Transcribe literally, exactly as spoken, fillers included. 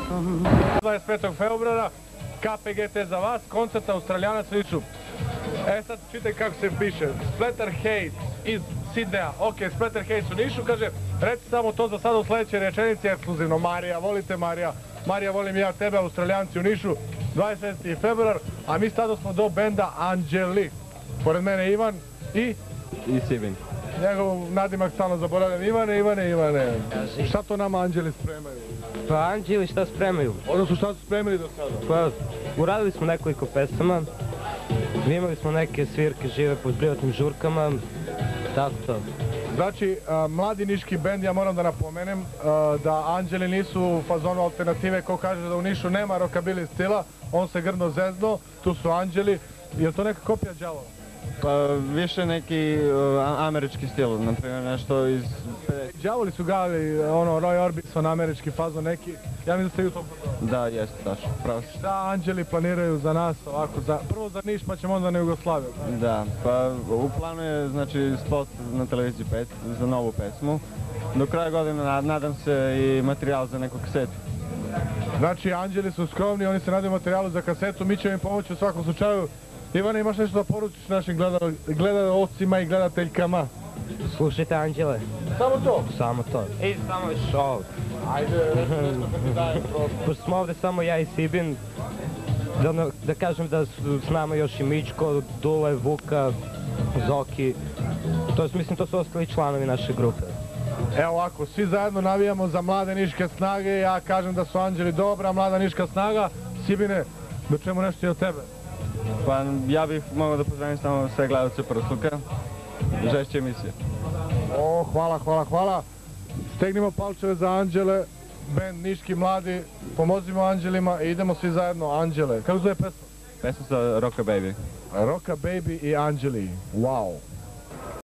dvadeset petog februara, K P G T za vas, koncert Australijanac u Nišu. E sad čitaj kako se piše, Splatter Hate iz Sidneja, ok, Splatter Hate u Nišu, kaže, reci samo to za sada u sledećoj rečenici, ekskluzivno, Marija, volite Marija, Marija, volim ja tebe, Australijanci u Nišu, dvadeset petog februar, a mi sada smo do benda Anđeli, pored mene Ivan i... I Sibin. Njegov nadimak stalno zaboravljam, Ivane, Ivane, Ivane. Šta to nama Anđeli spremaju? Pa Anđeli šta spremaju? Odnosno šta su spremili do sada? Pa uradili smo nekoliko pesama, imali smo neke svirke žive po privatnim žurkama, tako to. Znači, mladi niški bend, ja moram da napomenem da Anđeli nisu u fazonu alternative, ko kaže da u Nišu nema rockabilly stila, on se grdno zezno, tu su Anđeli, je li to neka kopija Đavola? Pa više neki američki stil, naprimjer nešto iz... Đavoli su gavili, ono, Roy Orbison, američki fazon neki, ja mislim da ste i u tom fazonu. Da, jeste, tačno, pravo si. Šta Anđeli planiraju za nas ovako, prvo za Niš pa ćemo onda na Jugoslaviju? Da, pa u planu je, znači, spot na televiziji za novu pesmu. Do kraja godine nadam se i materijal za neku kasetu. Znači, Anđeli su skromni, oni se nadaju materijalu za kasetu, mi ćemo im pomoći u svakom slučaju. Ivane, imaš nešto da poručiš našim gledalcima i gledateljkama? Slušajte Anđele. Samo to? Samo to. I samo još ovo. Ajde, nešto kad ti dajem prosto. Pošto smo ovde samo ja i Sibin, da kažem da su s nama još i Mičko, Dule, Vuka, Zoki. To mislim, to su ostali članovi naše grupe. Evo ovako, svi zajedno navijamo za mlade niške snage, ja kažem da su Anđeli dobra, mlada niška snaga. Sibine, da čujemo nešto i od tebe. Pa ja bih mogao da pozdravim samo sve gledalce Prsluka, žešće emisije. O, hvala, hvala, hvala. Stegnimo palčeve za Anđele, bend Niški mladi, pomozimo Anđelima i idemo svi zajedno Anđele. Kako zove pesma? Pesma sa Rocka Baby. Rocka Baby i Anđeli, wow.